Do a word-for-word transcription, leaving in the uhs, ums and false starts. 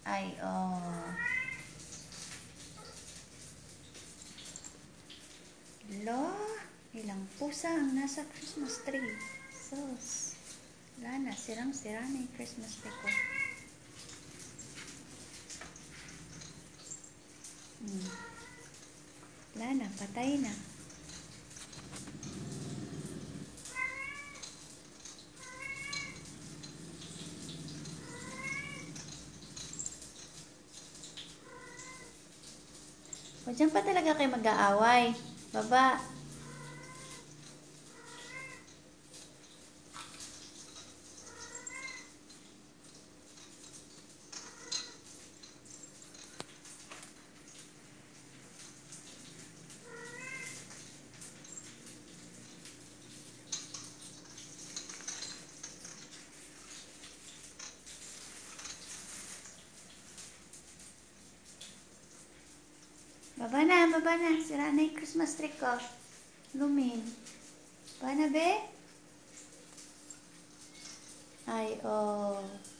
Ay, oh. Lo, ilang pusa ang nasa Christmas tree. Sus. Wala na, sirang-sira na yung Christmas tree ko. Hmm. Wala na, patay na. O, dyan pa talaga kayo mag-aaway. Baba. Baba na, baba na. Sira na yung Christmas tree ko. Lumin. Baba na, be? Ay, oh.